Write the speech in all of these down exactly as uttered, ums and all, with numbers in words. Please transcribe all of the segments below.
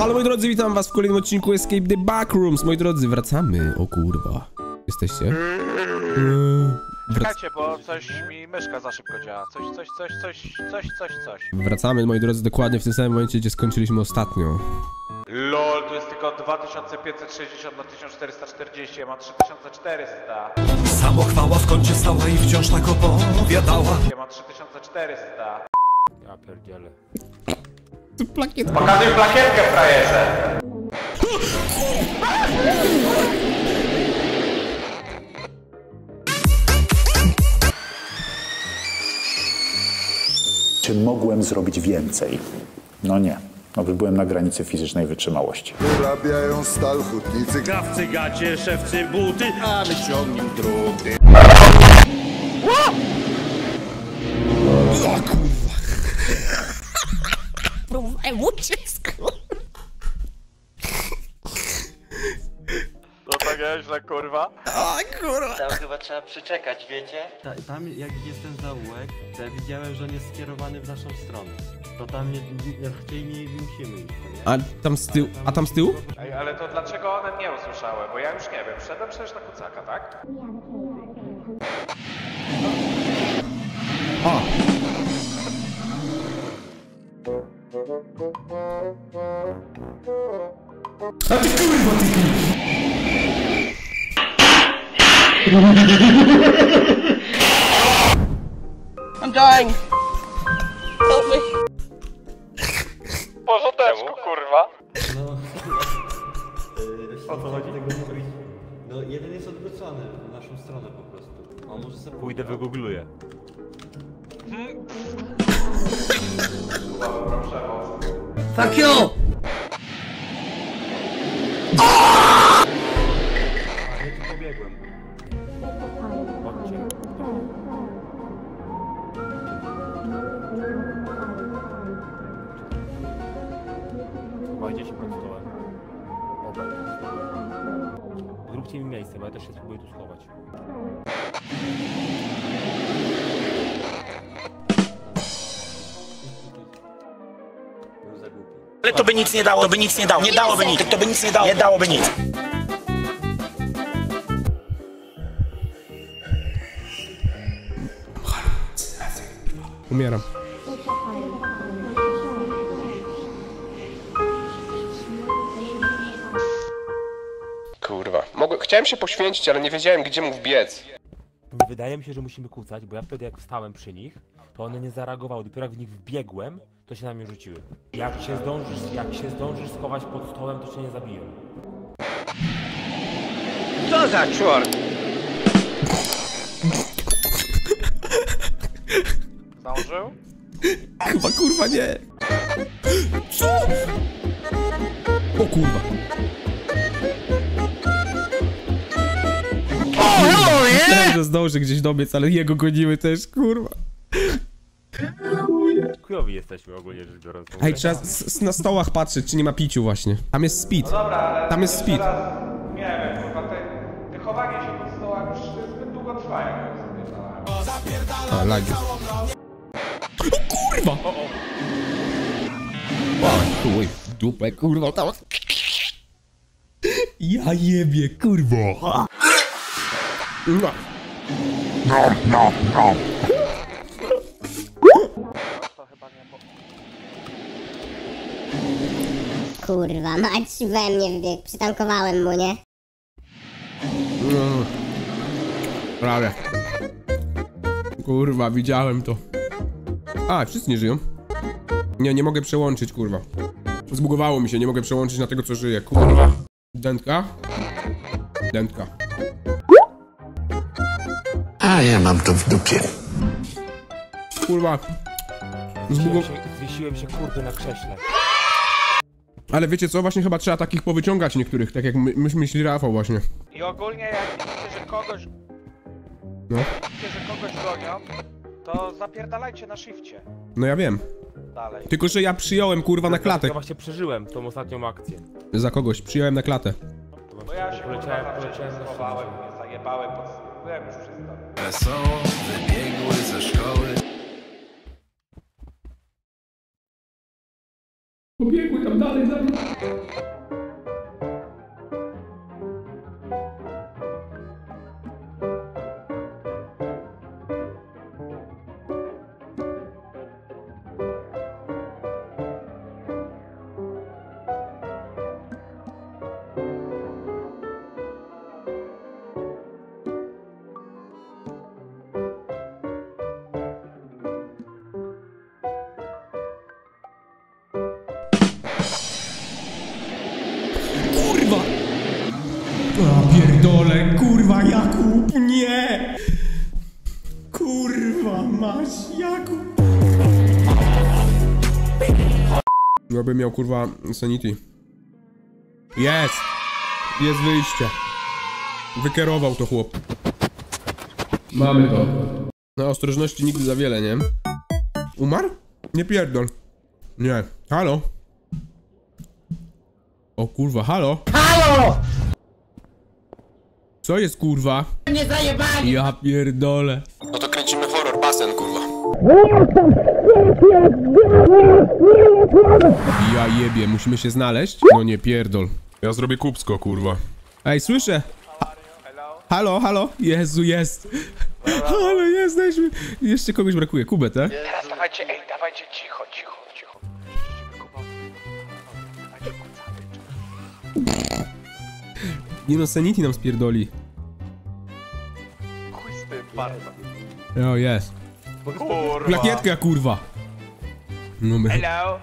Halo moi drodzy, witam was w kolejnym odcinku Escape the Backrooms. Moi drodzy, wracamy. O kurwa. Jesteście? Yy, Czekajcie, bo coś mi myszka za szybko działa. Coś, coś, coś, coś, coś, coś, coś. Wracamy, moi drodzy, dokładnie w tym samym momencie, gdzie skończyliśmy ostatnio. LOL, tu jest tylko dwa tysiące pięćset sześćdziesiąt na tysiąc czterysta czterdzieści, ja mam trzy tysiące czterysta. Samochwała w kącie stała i wciąż tak opowiadała. Ja mam trzy tysiące czterysta. Ja pierdzielę. Plakiet. Pokazuj plakietkę, frajerze! Czy mogłem zrobić więcej? No nie. No, byłem na granicy fizycznej wytrzymałości. Wyrabiają stal hutnicy. Krawcy gacie, szewcy buty, a my ciągnim druty. O kurwa. Próbowałem uciec. To tak nieźle, kurwa. O kurwa. Tam chyba trzeba przyczekać, wiecie? Ta, tam jak jest ten zaułek, to ja widziałem, że on jest skierowany w naszą stronę. To tam nie, nie, chcieli nie musimy iść, no nie? A tam z tyłu? A tam z tyłu? Ej, ale to dlaczego one mnie usłyszały? Bo ja już nie wiem, wszedłem przecież na kucaka, tak? O! A ty kurwa, ty kurwa! I'm dying! Help me! Porządeczku, kurwa. No, o co chodzi? Tego mówić. No jeden jest odwrócony w naszą stronę po prostu. On może sobie... Pójdę, wygoogluję. Fuck you! A, ja tu pobiegłem. Chodźcie. Chowajcie się pod stołem. Obaj. Zróbcie mi miejsce, bo ja też się spróbuję tu schować. Był za głupi. Ale to by nic nie dało, to by nic nie dało, nie dałoby nic, to by nic nie dało, nie dałoby nic. Umieram. Kurwa. Mogłem, chciałem się poświęcić, ale nie wiedziałem, gdzie mógł biec. Wydaje mi się, że musimy kłócać, bo ja wtedy jak wstałem przy nich, to one nie zareagowały. Dopiero jak w nich wbiegłem, to się na mnie rzuciły. Jak się zdążysz, jak się zdążysz schować pod stołem, to cię nie zabiją. Co za czwort? Zdążył? Chyba kurwa nie. Co? O kurwa. Myślałem, że zdąży gdzieś dobiec, ale jego goniły też, kurwa. Chujowi jesteśmy ogólnie rzecz biorąc. Ej, trzeba s- s- na stołach patrzeć, czy nie ma piciu właśnie. Tam jest speed. Dobra, ale... Tam jest speed. Teraz, nie wiem, kurwa, te, te chowanie się pod stołem już zbyt długo trwa, jak ja sobie dałem. A, lagi. O kurwa! O, o. O, chuj, dupę, kurwa, tam... Ja jebie, kurwa! No. To chyba nie było. Kurwa, mać we mnie wbiegł, przytankowałem mu, nie? No. Prawie. Kurwa, widziałem to. A, wszyscy nie żyją. Nie, nie mogę przełączyć, kurwa. Zbugowało mi się, nie mogę przełączyć na tego, co żyje, kurwa. Dętka. Dętka. A ja mam to w dupie. Kurwa. Zbugo... Zwiesiłem się, zwiesiłem się kurde na krześle. Ale wiecie co, właśnie chyba trzeba takich powyciągać niektórych, tak jak my, myśmy myśli Rafał właśnie. I ogólnie jak widzicie, że kogoś... No. Widzicie, że kogoś gonią, to zapierdalajcie na shifcie. No ja wiem. Dalej. Tylko, że ja przyjąłem, kurwa, na klatę. Ja właśnie przeżyłem tą ostatnią akcję. Za kogoś, przyjąłem na klatę. Bo ja się poleciałem, kurwa za poleciałem wcześnie na schowałem, szybę. mnie zajebałem pod... Byłem już przy stole. Wesoło wybiegły ze szkoły. Pobiegły tam dalej za mną. Kurwa! A pierdolę, kurwa, Jakub, nie! Kurwa, masz, Jakub! Ja bym miał, kurwa, sanity. Jest! Jest wyjście. Wykierował to chłop. Mamy to. Na ostrożności nigdy za wiele, nie? Umarł? Nie pierdol. Nie. Halo? O kurwa, halo? Halo! Co jest kurwa? Nie zajebali! Ja pierdolę. No to kręcimy horror basen, kurwa. Ja jebie, musimy się znaleźć? No nie pierdol. Ja zrobię kupsko, kurwa. Ej, słyszę! Ha halo, halo? Jezu, jest! Halo, jest, dajmy. Jeszcze kogoś brakuje, Kubę, tak? Teraz dawajcie, ej, dawajcie cicho, cicho, cicho. Nie no, sanity nam spierdoli. Chuj z tym, bardzo. O, jest. Kurwa. Plakietka, kurwa! No my... Hello?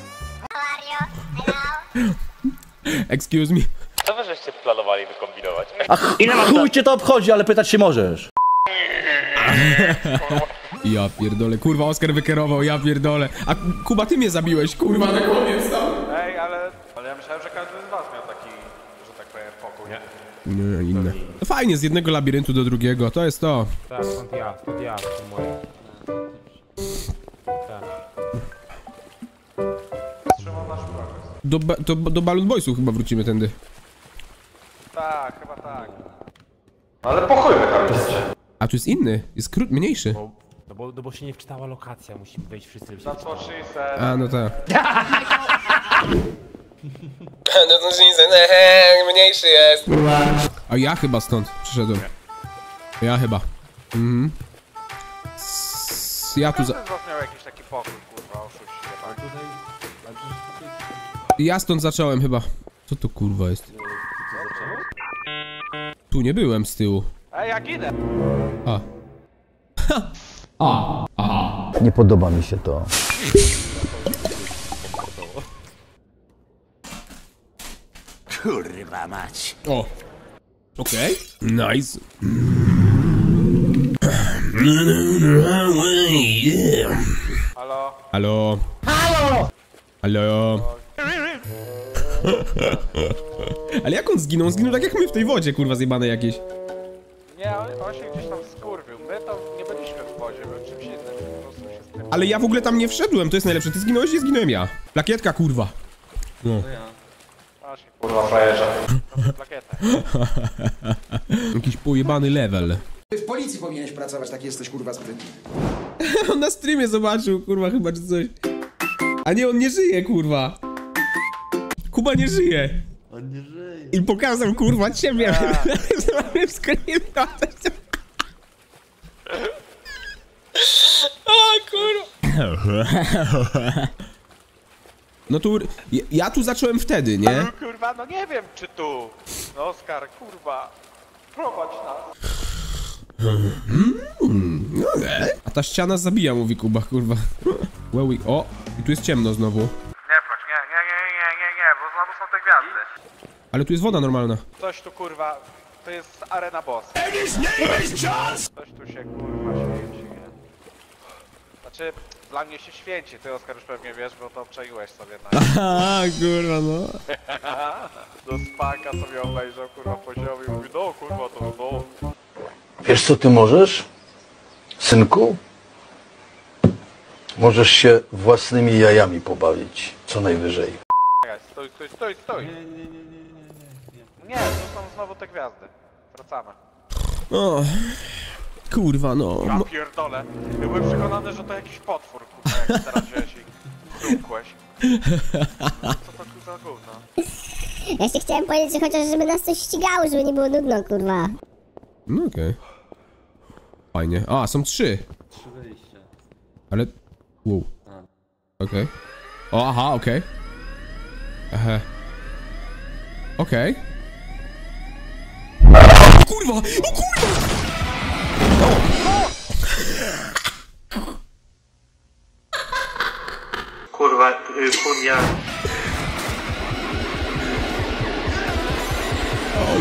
Excuse me. Co wy żeście planowali wykombinować? Ile masz? Chuj cię to obchodzi, ale pytać się możesz. Ja pierdolę, kurwa, Oskar wykierował, ja pierdolę. A Kuba, ty mnie zabiłeś, kurwa, na koniec tam. Ej, ale... Ale ja myślałem, że każdy z was miał taki, że tak powiem, pokój, nie? Nie, inne. No fajnie, z jednego labiryntu do drugiego, to jest to. Tak, stąd ja, stąd ja, to moje. Tak. Trzymam nasz progres. Do, ba to, do Balloon Boysów chyba wrócimy tędy. Tak, chyba tak. Ale pokój wy tam idziecie. A tu jest inny, jest krót, mniejszy. Bo, no, bo, no bo się nie wczytała lokacja, musimy wejść wszyscy. żeby się That's what wczytało. she said. A, no tak. No to się mniejszy jest. A ja chyba stąd przyszedłem. Ja chyba. Mhm. S ja tu za... Każdy z was miał jakiś taki pokój, kurwa, oszuści, tak? Ja stąd zacząłem chyba. Co to kurwa jest? Tu nie byłem z tyłu. Ej, jak idę! A. A. Aha. Nie podoba mi się to. Kurwa mać. O. Okej. Okay. Nice. Halo? Halo. Halo! Halo. Ale jak on zginął? Zginął tak jak my w tej wodzie, kurwa, zjebane jakieś. Nie, on, on się gdzieś tam skurwił. My tam nie byliśmy w wodzie, my czymś innym po prostu się z tym... Ale ja w ogóle tam nie wszedłem, to jest najlepsze. Ty zginąłeś, nie zginąłem ja. Plakietka, kurwa. No. A się kurwa frajerze. Plakietę. Jakiś pojebany level. Ty w policji powinieneś pracować, tak jesteś kurwa sprytny. On na streamie zobaczył, kurwa, chyba czy coś. A nie, on nie żyje, kurwa. Kuba nie żyje. On nie żyje. I pokazał, kurwa, ciebie. Zrobię screena. O, kurwa. No tu... Ja, ja tu zacząłem wtedy, nie? No, kurwa, no nie wiem czy tu. No Oskar, kurwa. Prowadź nas. No nie. A ta ściana zabija, mówi Kuba, kurwa. Well, we... O, i tu jest ciemno znowu. Nie wchodź, nie, nie, nie, nie, nie, nie, bo znowu są te gwiazdy. Ale tu jest woda normalna. Coś tu kurwa, to jest arena boss. Coś tu się kurwa święci, nie? Znaczy, dla mnie się święci, ty Oskar już pewnie wiesz, bo to obczaiłeś sobie na... Aha, kurwa, no. Do spaka sobie obejrzał kurwa poziomie i mówi, no kurwa to no. Wiesz co ty możesz, synku? Możesz się własnymi jajami pobawić, co najwyżej. Czekaj, stój, stój, stój, stój. Nie, nie, nie, nie, nie, nie. Nie, to są znowu te gwiazdy. Wracamy. O, kurwa, no. Ja pierdolę. Byłem przekonany, że to jakiś potwór, kurwa, jak teraz wziąłeś i chrupkłeś. Co to tu za gówno? Ja się chciałem powiedzieć, że chociaż żeby nas coś ścigało, żeby nie było nudno, kurwa. No okej. Okay. Fajnie. A, są trzy. Trzy wyjścia. Ale... Wow. Okej. Okay. O, aha, okej. Okay. Aha. Okej. Okay. O kurwa! O kurwa! Kurwa, y, chunia. Oj.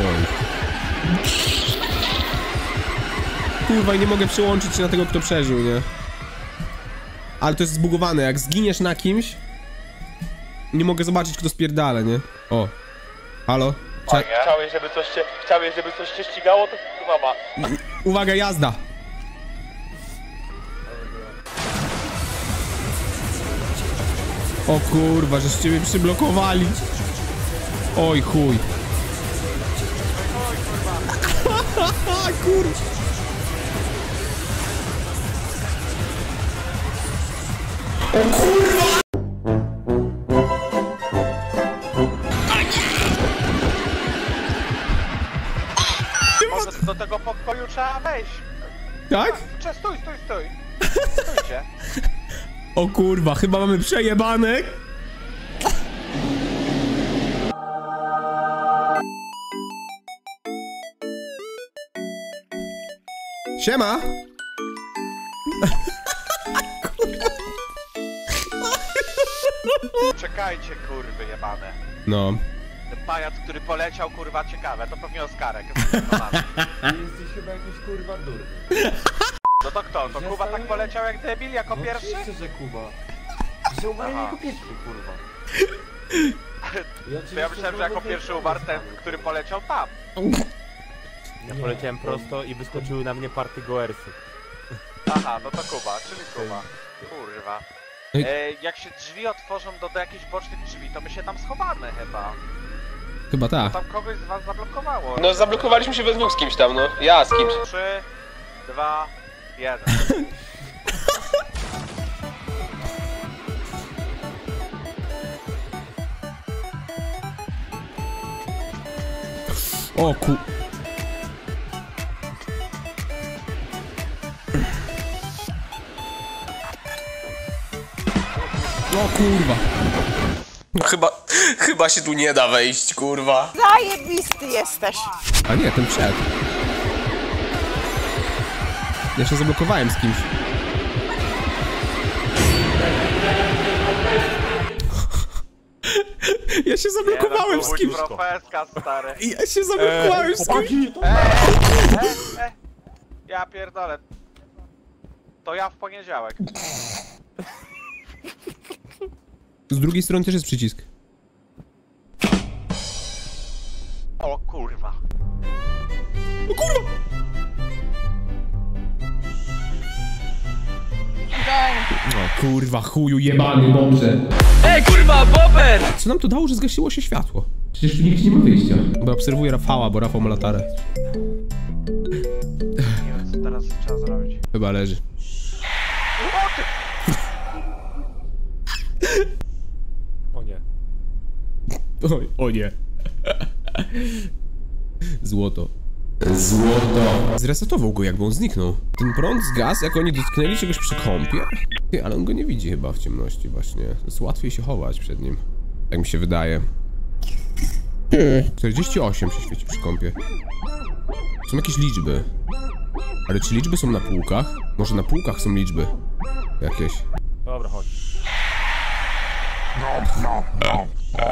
Kurwa, i nie mogę przełączyć się na tego, kto przeżył, nie? Ale to jest zbugowane, jak zginiesz na kimś, nie mogę zobaczyć, kto spierdala, nie? O. Halo? Cze chciałeś, żeby coś cię, chciałeś, żeby coś cię ścigało, to kurwa ma. Uwaga, jazda! O kurwa, żeście mnie przyblokowali. Oj chuj. Kurwa. O kurwa! Może do tego pokoju trzeba wejść. Tak? Cze, stój, stój, stój. Stójcie. O kurwa, chyba mamy przejebane. Siema. Czekajcie, kurwy jebane. No. Ten pajac, który poleciał, kurwa, ciekawe, to pewnie Oskarek. Jesteś chyba jakiś kurwa durny. No to kto? To Kuba tak poleciał jak debil, jako no, pierwszy? Oczywiście, że Kuba. Że umarł jako pierwszy, kurwa. Ja, to ja myślałem, że jako pierwszy umarł ten, który poleciał tam. Ja poleciałem prosto i wyskoczyły na mnie party goersy. Aha, no to Kuba, czyli Kuba. Kurwa. E, jak się drzwi otworzą do, do jakichś bocznych drzwi, to my się tam schowamy chyba. Chyba tak. Tam kogoś z was zablokowało. No zablokowaliśmy się we dwóch z kimś tam, no. Ja z kimś. Trzy, dwa, jeden. O ku... O kurwa. No chyba, chyba się tu nie da wejść, kurwa. Zajebisty jesteś. A nie, ten przed. Ja się zablokowałem z kimś. Ja się zablokowałem nie, no, z kimś. Profeska, stary. Ja się zablokowałem eee, z kimś. E, e, e. Ja pierdolę. To ja w poniedziałek. Z drugiej strony też jest przycisk. O kurwa. O kurwa! O kurwa, chuju jebany, dobrze. Ej kurwa, Bober! Co nam to dało, że zgasiło się światło? Przecież tu nikt nie ma wyjścia. Bo obserwuję Rafała, bo Rafał ma latarę. Nie wiem, co teraz trzeba zrobić. Chyba leży. O nie. Oj, o nie. Złoto. Złoto. Zresetował go, jakby on zniknął. Ten prąd zgasł, jak oni dotknęli czegoś przy kąpie. Ty, ale on go nie widzi chyba w ciemności właśnie. Jest łatwiej się chować przed nim. Tak mi się wydaje. czterdzieści osiem się świeci przy kąpie. Są jakieś liczby. Ale czy liczby są na półkach? Może na półkach są liczby jakieś. Dobra, chodź. No, no, no, no.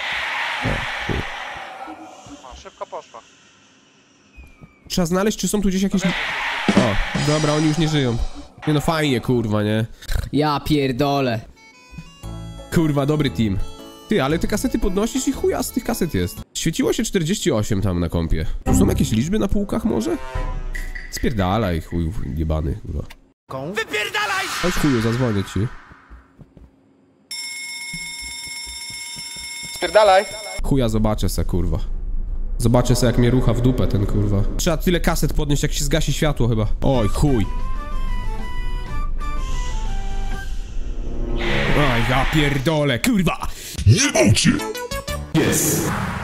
O, szybko poszło. Trzeba znaleźć, czy są tu gdzieś jakieś... O, dobra, oni już nie żyją. Nie no, fajnie, kurwa, nie? Ja pierdolę. Kurwa, dobry team. Ty, ale te kasety podnosisz i chuja z tych kaset jest. Świeciło się czterdzieści osiem tam na kompie. Tu są jakieś liczby na półkach może? Spierdalaj, chuj, jebany, kurwa. Wypierdalaj! Chodź chuju, zadzwonię ci. Spierdalaj! Chuja zobaczę se, kurwa. Zobaczę se, jak mnie rucha w dupę ten, kurwa. Trzeba tyle kaset podnieść, jak się zgasi światło chyba. Oj, chuj. Oj, Ja pierdolę, kurwa! Nie bał cię! Jest!